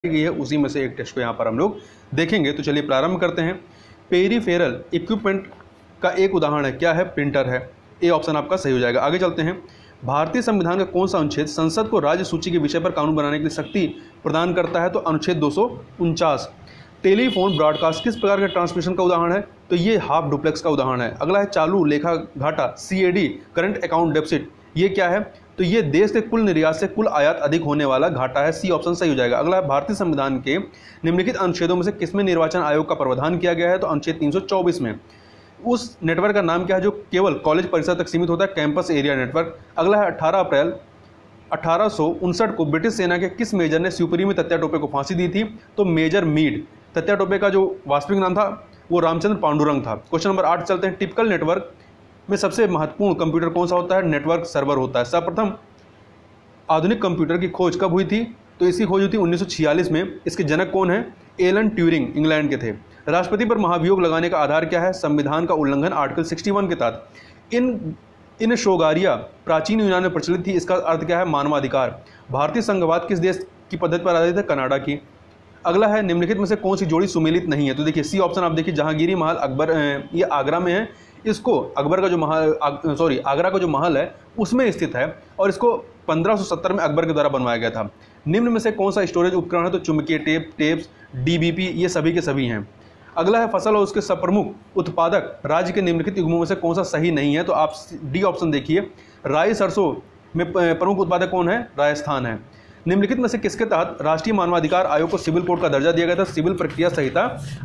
गई है, उसी में से एक टेस्ट को यहाँ पर हम लोग देखेंगे। तो चलिए प्रारंभ करते हैं। पेरिफेरल इक्विपमेंट का एक उदाहरण है, क्या है? प्रिंटर है। ए ऑप्शन आपका सही हो जाएगा। आगे चलते हैं। भारतीय संविधान का कौन सा अनुच्छेद संसद को राज्य सूची के विषय पर कानून बनाने के लिए शक्ति प्रदान करता है? तो अनुच्छेद 249। टेलीफोन ब्रॉडकास्ट किस प्रकार के ट्रांसमिशन का उदाहरण है? तो ये हाफ डुप्लेक्स का उदाहरण है। अगला है चालू लेखा घाटा, CAD, करंट अकाउंट डेफिसिट, ये क्या है? तो ये देश के कुल निर्यात से कुल आयात अधिक होने वाला घाटा है। सी ऑप्शन सही हो जाएगा। अगला है भारतीय संविधान के निम्नलिखित अनुच्छेदों में से किसमें निर्वाचन आयोग का प्रावधान किया गया है? तो अनुच्छेद 324 में। उस नेटवर्क का नाम क्या है जो केवल कॉलेज परिसर तक सीमित होता है? Campus area network. अगला है 18 अप्रैल 1859 को ब्रिटिश सेना के किस मेजर ने शिवपुरी में तत्या टोपे को फांसी दी थी? तो मेजर मीड। तत्या टोपे का जो वास्तविक नाम था वो रामचंद्र पांडुरंग था। क्वेश्चन नंबर 8 चलते हैं। टिपिकल नेटवर्क में सबसे महत्वपूर्ण कंप्यूटर कौन सा होता है? नेटवर्क सर्वर होता है। सर्वप्रथम आधुनिक कंप्यूटर की खोज कब हुई थी? तो इसकी खोज हुई थी 1946 में। इसके जनक कौन है? एलन ट्यूरिंग, इंग्लैंड के थे। राष्ट्रपति पर महाभियोग लगाने का आधार क्या है? संविधान का उल्लंघन, आर्टिकल 61 के तहत। इन शोगारिया प्राचीन यूनान में प्रचलित थी, इसका अर्थ क्या है? मानवाधिकार। भारतीय संघवाद किस देश की पद्धति पर आधारित है? कनाडा की। अगला है निम्नलिखित में से कौन सी जोड़ी सुमेलित नहीं है? तो देखिए सी ऑप्शन आप देखिए, जहांगीरी महल अकबर, ये आगरा में है। इसको अकबर का जो महल आगरा का जो महल है उसमें स्थित है और इसको 1570 में अकबर के द्वारा बनवाया गया था। निम्न में से कौन सा स्टोरेज उपकरण है? तो चुंबकीय टेप्स, DBP, ये सभी के सभी हैं। अगला है फसल और उसके सप्रमुख उत्पादक राज्य के निम्नलिखित युग्मों में से कौन सा सही नहीं है? तो आप डी ऑप्शन देखिए, राई सरसों में प्रमुख उत्पादक कौन है? राजस्थान है। निम्नलिखित में से किसके तहत राष्ट्रीय मानवाधिकार आयोग को सिविल कोड का दर्जा दिया गया था? सिविल प्रक्रिया संहिता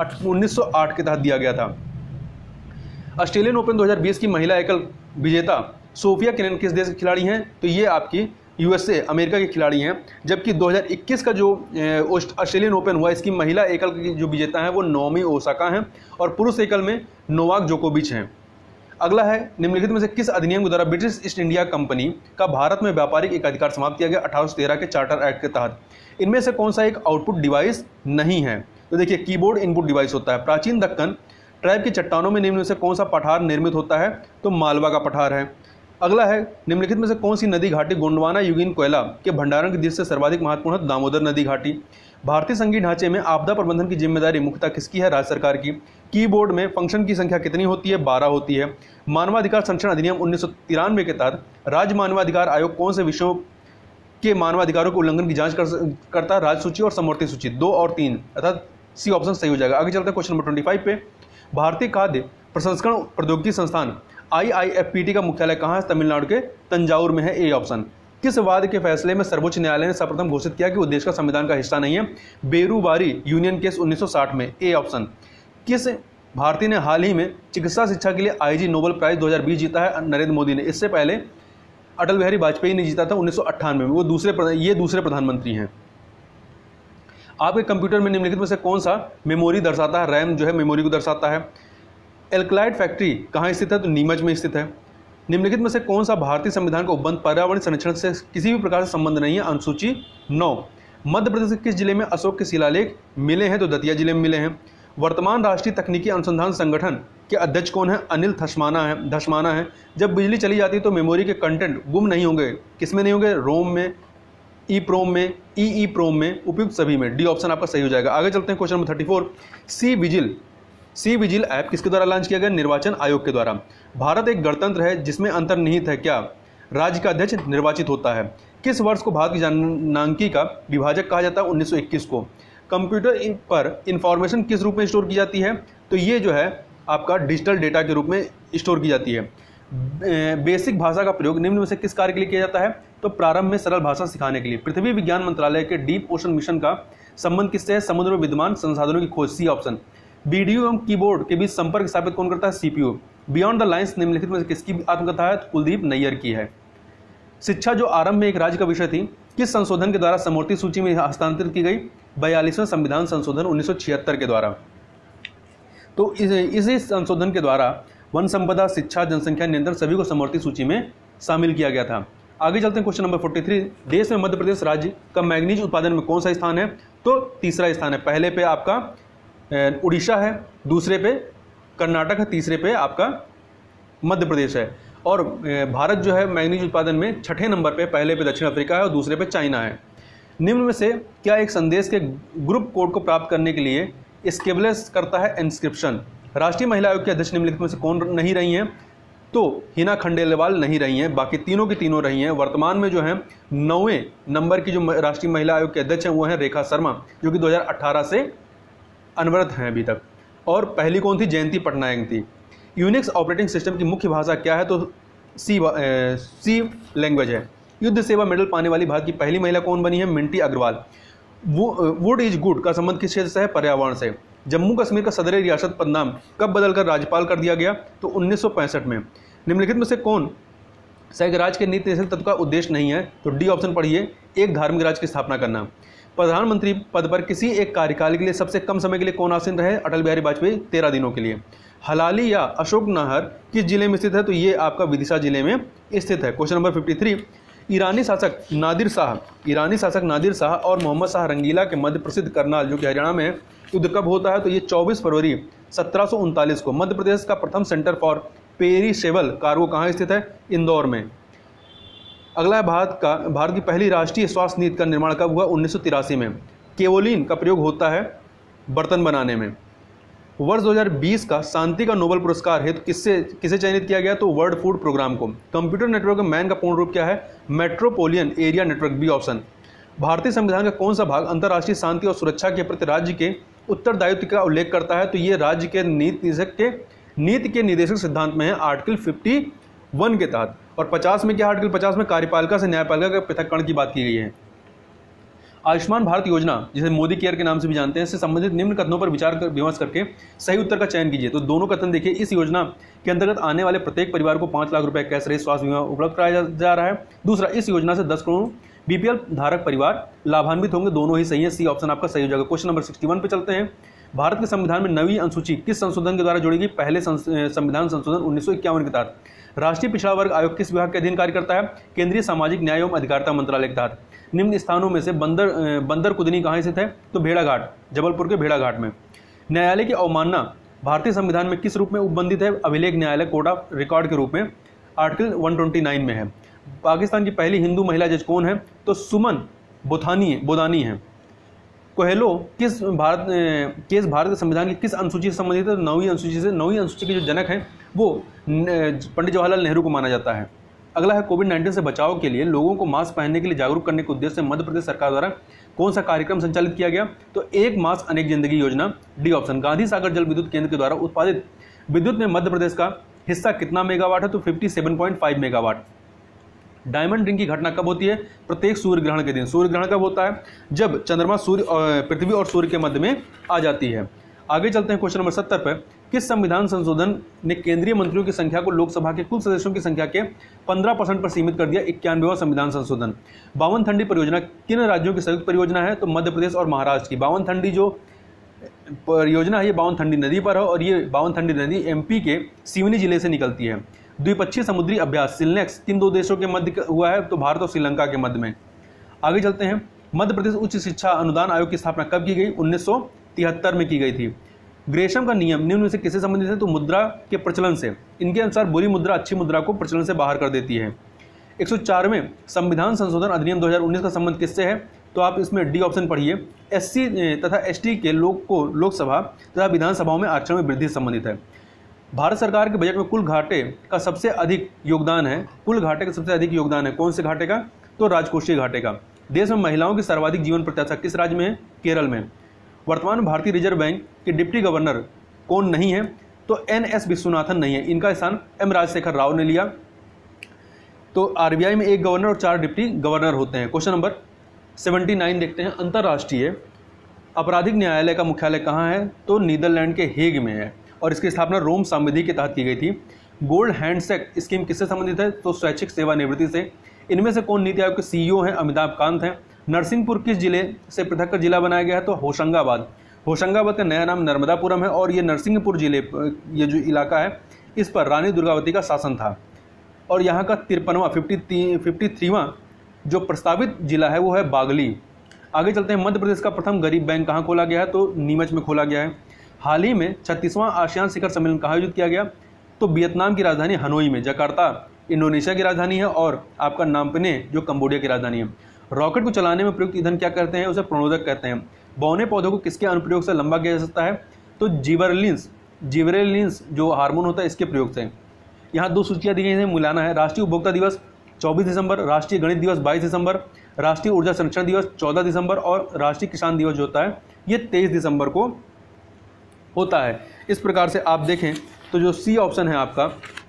1908 के तहत दिया गया था। ऑस्ट्रेलियन ओपन 2020 की महिला एकल विजेता सोफिया केनिन किस देश की खिलाड़ी हैं? तो ये आपकी USA, अमेरिका के खिलाड़ी हैं। जबकि 2021 का जो ऑस्ट्रेलियन ओपन हुआ, इसकी महिला एकल की जो विजेता हैं वो नाओमी ओसाका हैं और पुरुष एकल में नोवाक जोकोविच हैं। अगला है निम्नलिखित में से किस अधिनियम के द्वारा ब्रिटिश ईस्ट इंडिया कंपनी का भारत में व्यापारिक एकाधिकार समाप्त किया गया? 1813 के चार्टर एक्ट के तहत। इनमें से कौन सा एक आउटपुट डिवाइस नहीं है? तो देखिए कीबोर्ड इनपुट डिवाइस होता है। प्राचीन दक्कन ट्राइब की चट्टानों में निम्न में से कौन सा पठार निर्मित होता है? तो मालवा का पठार है। अगला है निम्नलिखित में से कौन सी नदी घाटी गोंडवाना युगीन कोयला के भंडारण की दृष्टि से सर्वाधिक महत्वपूर्ण है? दामोदर नदी घाटी। भारतीय संघीय ढांचे में आपदा प्रबंधन की जिम्मेदारी मुख्यतः किसकी है? राज्य सरकार की। कीबोर्ड में फंक्शन की संख्या कितनी होती है? 12 होती है। मानवाधिकार संरक्षण अधिनियम 1993 के तहत राज्य मानवाधिकार आयोग कौन से विषयों के मानवाधिकारों के उल्लंघन की जांच करता है? राज्य सूची और समवर्ती सूची 2 और 3, अर्थात सी ऑप्शन सही हो जाएगा। आगे चलते हैं क्वेश्चन नंबर 25 पे। भारतीय खाद्य प्रसंस्करण प्रौद्योगिकी संस्थान IIFPT का मुख्यालय कहाँ है? तमिलनाडु के तंजावुर में है। A option. किस वाद के फैसले में सर्वोच्च न्यायालय ने सर्वप्रथम घोषित किया कि वो देश का संविधान का हिस्सा नहीं है? बेरूबारी यूनियन केस 1960 में। A option. किस भारतीय ने हाल ही में चिकित्सा शिक्षा के लिए IG नोबेल प्राइज 2020 जीता है? नरेंद्र मोदी ने। इससे पहले अटल बिहारी वाजपेयी ने जीता था 1998 में। वो दूसरे प्रधानमंत्री हैं। आपके कंप्यूटर में निम्नलिखित में से कौन सा मेमोरी दर्शाता है? रैम जो है मेमोरी को दर्शाता है। एल्कलाइड फैक्ट्री कहाँ स्थित है? तो नीमच में स्थित है। निम्नलिखित में से कौन सा भारतीय संविधान का उपबंध पर्यावरण संरक्षण से किसी भी प्रकार से संबंध नहीं है? अनुसूची 9। मध्य प्रदेश के किस जिले में अशोक के शिलालेख मिले हैं? तो दतिया जिले में मिले हैं। वर्तमान राष्ट्रीय तकनीकी अनुसंधान संगठन के अध्यक्ष कौन है? अनिल धस्माना है। जब बिजली चली जाती है तो मेमोरी के कंटेंट गुम नहीं होंगे, किसमें नहीं होंगे? रोम में, EEPROM में, EEPROM में, उपयुक्त सभी में। डी ऑप्शन आपका सही हो जाएगा। आगे चलते हैं question number 34। C vigil app किसके द्वारा लॉन्च किया गया? निर्वाचन आयोग के द्वारा। भारत एक गणतंत्र है जिसमें अंतर्निहित है क्या? राज्य का अध्यक्ष निर्वाचित होता है। किस वर्ष को भारत की जनांकी का विभाजक कहा जाता है? 1921 को। कंप्यूटर पर इंफॉर्मेशन किस रूप में स्टोर की जाती है? तो ये जो है आपका डिजिटल डेटा के रूप में स्टोर की जाती है। बेसिक भाषा का प्रयोग निम्न में से किस कार्य के लिए किया जाता है? तो प्रारंभ में सरल भाषा सिखाने के लिए। पृथ्वी विज्ञान मंत्रालय के डीप ओशन मिशन का संबंध किससे है? समुद्र में विद्यमान संसाधनों की खोज। C option. वीडियो एवं कीबोर्ड के बीच संपर्क स्थापित कौन करता है? CPU। बियॉन्ड द लाइन्स निम्नलिखित में से किसकी आत्मकथा है? कुलदीप नैयर की है। शिक्षा जो आरंभ में एक राज्य का विषय थी, किस संशोधन के द्वारा समवर्ती सूची में हस्तांतरित की गई? 42वें संविधान संशोधन 1976 के द्वारा। तो इसी संशोधन के द्वारा वन संपदा, शिक्षा, जनसंख्या नियंत्रण सभी को समवर्ती सूची में शामिल किया गया था। आगे चलते हैं क्वेश्चन नंबर 43। देश में मध्य प्रदेश राज्य का मैग्नीज उत्पादन में कौन सा स्थान है? तो तीसरा स्थान है। पहले पे आपका उड़ीसा है, दूसरे पे कर्नाटक है, तीसरे पे आपका मध्य प्रदेश है। और भारत जो है मैग्नीज उत्पादन में 6ठे नंबर पे, पहले पे दक्षिण अफ्रीका है और दूसरे पे चाइना है। निम्न में से क्या एक संदेश के ग्रुप कोड को प्राप्त करने के लिए एस्टेब्लिश करता है इंस्क्रिप्शन? राष्ट्रीय महिला आयोग की अध्यक्ष निम्नलिखित में से कौन नहीं रही हैं? तो हिना खंडेलवाल नहीं रही हैं, बाकी तीनों की तीनों रही हैं। वर्तमान में जो है 9वें नंबर की जो राष्ट्रीय महिला आयोग के अध्यक्ष हैं वो हैं रेखा शर्मा, जो कि 2018 से अनवरत हैं अभी तक। और पहली कौन थी? जयंती पटनायक थी। यूनिक्स ऑपरेटिंग सिस्टम की मुख्य भाषा क्या है? तो सी लैंग्वेज है। युद्ध सेवा मेडल पाने वाली भारत की पहली महिला कौन बनी है? Minti Agarwal. Wood is good का संबंध किस क्षेत्र से है? पर्यावरण से। जम्मू कश्मीर का सदर रियासत पद नाम कब बदलकर राज्यपाल कर दिया गया? तो 1965 में। निम्नलिखित में से कौन सा एक राज्य के नीति निर्देशक तत्व का उद्देश्य नहीं है? तो डी ऑप्शन पढ़िए, एक धार्मिक राज्य की स्थापना करना। प्रधानमंत्री पद पर किसी एक कार्यकाल के लिए सबसे कम समय के लिए कौन आसीन रहे? अटल बिहारी वाजपेयी 13 दिनों के लिए। हलाली या अशोकनहर किस जिले में स्थित है? तो ये आपका विदिशा जिले में स्थित है। क्वेश्चन नंबर 53, ईरानी शासक नादिर शाह और मोहम्मद शाह रंगीला के मध्य प्रसिद्ध करनाल जो कि हरियाणा में है, युद्ध कब होता है? तो ये 24 फरवरी 1739 को। मध्य प्रदेश का प्रथम सेंटर फॉर पेरिशेबल कार्गो कहाँ स्थित है? इंदौर में। अगला है भारत की पहली राष्ट्रीय स्वास्थ्य नीति का निर्माण कब हुआ? 1983 में। केवोलिन का प्रयोग होता है बर्तन बनाने में। वर्ष 2020 का शांति का नोबेल पुरस्कार हेतु किसे चयनित किया गया? तो वर्ल्ड फूड प्रोग्राम को। कंप्यूटर नेटवर्क मैन का पूर्ण रूप क्या है? Metropolitan area network, B option. भारतीय संविधान का कौन सा भाग अंतर्राष्ट्रीय शांति और सुरक्षा के प्रति राज्य के उत्तरदायित्व का उल्लेख करता है? तो ये राज्य के नीति के निर्देशक सिद्धांत में है, आर्टिकल 51 के तहत। और 50 में क्या? आर्टिकल 50 में कार्यपालिका से न्यायपालिका के पृथक्करण की बात की गई है। आयुष्मान भारत योजना, जिसे मोदी केयर के नाम से भी जानते हैं, इससे संबंधित निम्न कथनों पर विमर्श करके सही उत्तर का चयन कीजिए। तो दोनों कथन देखिए, इस योजना के अंतर्गत आने वाले प्रत्येक परिवार को 5 लाख रुपए कैश रहित स्वास्थ्य बीमा उपलब्ध कराया जा रहा है। दूसरा, इस योजना से 10 करोड़ बीपीएल धारक परिवार लाभान्वित होंगे। दोनों ही सही है, सी ऑप्शन आपका सही हो जाएगा। क्वेश्चन नंबर 61 पे चलते हैं। भारत के संविधान में नवी अनुसूची किस संशोधन के द्वारा जोड़ी गई? पहले संविधान संशोधन 1951 के तहत। राष्ट्रीय पिछड़ा वर्ग आयोग किस विभाग के अधीन कार्य करता है? केंद्रीय सामाजिक न्याय एवं अधिकारिता मंत्रालय के तहत। निम्न स्थानों में से बंदर कुदनी कहाँ स्थित है? तो भेड़ाघाट, जबलपुर के भेड़ाघाट में। न्यायालय की अवमानना भारतीय संविधान में किस रूप में उपबंधित है? अभिलेख न्यायालय, कोर्ट ऑफ रिकॉर्ड के रूप में, आर्टिकल 129 में है। पाकिस्तान की पहली हिंदू महिला जज कौन है? तो सुमन बोदानी है। कोहेलो केस भारत के संविधान की किस अनुसूची से संबंधित है? 9वीं अनुसूची से। 9वीं अनुसूची के जो जनक हैं वो पंडित जवाहरलाल नेहरू को माना जाता है। अगला है, कोविड-19 से बचाव के लिए लोगों को मास्क पहनने के लिए जागरूक करने के उद्देश्य से मध्य प्रदेश सरकार द्वारा कौन सा कार्यक्रम संचालित किया गया? तो एक मास्क अनेक जिंदगी योजना, डी ऑप्शन। गांधी सागर जल विद्युत केंद्र के द्वारा उत्पादित विद्युत में मध्य प्रदेश का हिस्सा कितना मेगावाट है? तो 57.5 मेगावाट। डायमंड रिंग की घटना कब होती है? प्रत्येक सूर्य ग्रहण के दिन। सूर्य ग्रहण कब होता है? जब चंद्रमा पृथ्वी और सूर्य के मध्य में आ जाती है। आगे चलते हैं क्वेश्चन नंबर 70 पर। किस संविधान संशोधन ने केंद्रीय मंत्रियों की संख्या को लोकसभा के कुल सदस्यों की संख्या के 15% पर सीमित कर दिया? 91वां संविधान संशोधन। बावनथंडी परियोजना किन राज्यों की संयुक्त परियोजना है? तो मध्य प्रदेश और महाराष्ट्र की। बावनथंडी जो परियोजना है ये बावनथंडी नदी पर है और ये बावनथंडी नदी एमपी के सिवनी जिले से निकलती है। द्विपक्षीय समुद्री अभ्यास सिलनेक्स किन दो देशों के मध्य हुआ है? तो भारत और श्रीलंका के मध्य में। आगे चलते हैं। मध्य प्रदेश उच्च शिक्षा अनुदान आयोग की स्थापना कब की गई? 1973 में की गई थी। ग्रेशम का नियम निम्न में से किससे संबंधित है? तो मुद्रा के प्रचलन से। इनके अनुसार बुरी मुद्रा अच्छी मुद्रा को प्रचलन से बाहर कर देती है। 104वें संविधान संशोधन अधिनियम 2019 का संबंध किससे है? तो आप इसमें डी ऑप्शन पढ़िए। एससी तथा एसटी के लोग को लोकसभा तथा विधानसभाओं में आरक्षण में वृद्धि से संबंधित है। भारत सरकार के बजट में कुल घाटे का सबसे अधिक योगदान है। कुल घाटे का सबसे अधिक योगदान है कौन से घाटे का? तो राजकोषीय घाटे का। देश में महिलाओं की सर्वाधिक जीवन प्रत्याशा किस राज्य में है? केरल में। वर्तमान भारतीय रिजर्व बैंक के डिप्टी गवर्नर कौन नहीं है? तो एनएस विश्वनाथन नहीं है, इनका स्थान एम राजशेखर राव ने लिया। तो आरबीआई में एक गवर्नर और 4 डिप्टी गवर्नर होते हैं। क्वेश्चन नंबर 79 देखते हैं। अंतर्राष्ट्रीय आपराधिक न्यायालय का मुख्यालय कहाँ है? तो नीदरलैंड के हेग में है और इसकी स्थापना रोम संविधि के तहत की गई थी। गोल्ड हैंडशेक स्कीम किससे संबंधित है? तो स्वैच्छिक सेवानिवृत्ति से। इनमें से कौन नीति आयोग के सीईओ हैं? अमिताभ कांत हैं। नरसिंहपुर किस जिले से पृथक कर जिला बनाया गया है? तो होशंगाबाद। होशंगाबाद का नया नाम नर्मदापुरम है और ये नरसिंहपुर जिले ये जो इलाका है इस पर रानी दुर्गावती का शासन था। और यहाँ का 53वां जो प्रस्तावित जिला है वो है बागली। आगे चलते हैं। मध्य प्रदेश का प्रथम गरीब बैंक कहाँ खोला गया है? तो नीमच में खोला गया है। हाल ही में 36वां आसियान शिखर सम्मेलन कहाँ आयोजित किया गया? तो वियतनाम की राजधानी हनोई में। जकार्ता इंडोनेशिया की राजधानी है और आपका नाम्पने जो कंबोडिया की राजधानी है। रॉकेट को चलाने में प्रयुक्त ईंधन क्या कहते हैं? उसे प्रणोदक कहते हैं। बौने पौधों को किसके अनुप्रयोग से लंबा किया जा सकता है? तो जिबरेलिन्स जो हार्मोन होता है इसके प्रयोग से। यहाँ 2 सूचियाँ दी गई हैं, मिलाना है। राष्ट्रीय उपभोक्ता दिवस 24 दिसंबर, राष्ट्रीय गणित दिवस 22 दिसंबर, राष्ट्रीय ऊर्जा संरक्षण दिवस 14 दिसंबर और राष्ट्रीय किसान दिवस जो होता है ये 23 दिसंबर को होता है। इस प्रकार से आप देखें तो जो सी ऑप्शन है आपका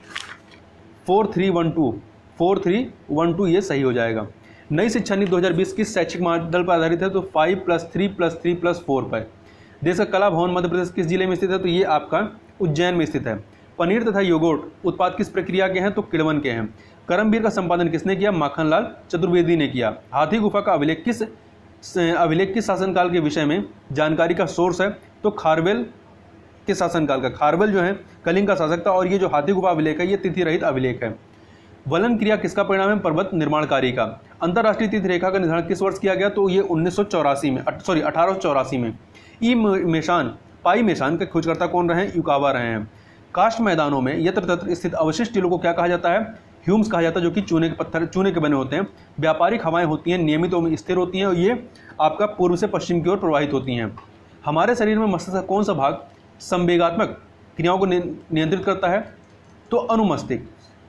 4312 ये सही हो जाएगा। नई शिक्षा नीति 2020 किस शैक्षिक मॉडल पर आधारित है? तो 5+3+3+4 पर। देश का कला भवन मध्य प्रदेश किस जिले में स्थित है? तो ये आपका उज्जैन में स्थित है। पनीर तथा योगर्ट उत्पाद किस प्रक्रिया के हैं? तो किण्वन के हैं। करमवीर का संपादन किसने किया? माखनलाल चतुर्वेदी ने किया। हाथी गुफा का अभिलेख किस शासनकाल के विषय में जानकारी का सोर्स है? तो खारवेल के शासनकाल का। खारवेल जो है कलिंग का शासक था और ये जो हाथी गुफा अभिलेख है ये तिथि रहित अभिलेख है। वलन क्रिया किसका परिणाम है? पर्वत निर्माण कार्य का। अंतरराष्ट्रीय तिथि रेखा का निर्धारण किस वर्ष किया गया? तो ये 1884 में। पाई मेशान के खोजकर्ता कौन रहे हैं? युकावा रहे हैं। कास्ट मैदानों में यत्र तत्र स्थित अवशिष्ट टीलों को क्या कहा जाता है? ह्यूम्स कहा जाता है, जो कि चूने के बने होते हैं। व्यापारिक हवाएं होती हैं, नियमित में स्थिर होती हैं और ये आपका पूर्व से पश्चिम की ओर प्रवाहित होती हैं। हमारे शरीर में मस्तिष्क का कौन सा भाग संवेगात्मक क्रियाओं को नियंत्रित करता है? तो अनुमस्तिष्क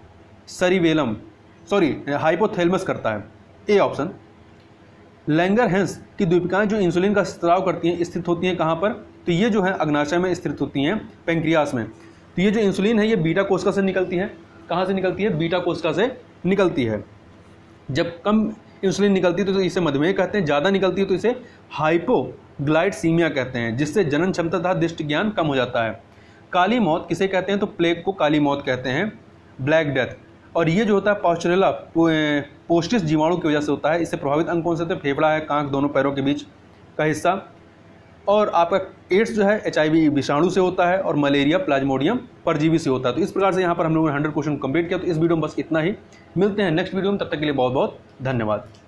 हाइपोथैलेमस करता है। A option. लैंगरहैंस की द्वीपिकाएं जो इंसुलिन का स्राव करती हैं स्थित होती हैं कहाँ पर? तो ये जो है अग्नाशय में स्थित होती हैं, पेंक्रियास में। तो ये जो इंसुलिन है ये बीटा कोशिका से निकलती है। कहाँ से निकलती है? बीटा कोशिका से निकलती है। जब कम इंसुलिन निकलती है तो इसे मधुमेह कहते हैं, ज़्यादा निकलती है तो इसे हाइपोग्लाइसीमिया कहते हैं, जिससे जनन क्षमता तथा दृष्टि ज्ञान कम हो जाता है। काली मौत किसे कहते हैं? तो प्लेग को काली मौत कहते हैं, ब्लैक डेथ। और ये जो होता है पास्चुरेला पोस्टिस जीवाणु की वजह से होता है। इससे प्रभावित अंग कौन से होते हैं? फेफड़ा है, कांख दोनों पैरों के बीच का हिस्सा। और आपका एड्स जो है HIV विषाणु से होता है और मलेरिया प्लाज्मोडियम परजीवी से होता है। तो इस प्रकार से यहाँ पर हम लोगों ने 100 क्वेश्चन कंप्लीट किया। तो इस वीडियो में बस इतना ही। मिलते हैं नेक्स्ट वीडियो में, तब तक के लिए बहुत बहुत धन्यवाद।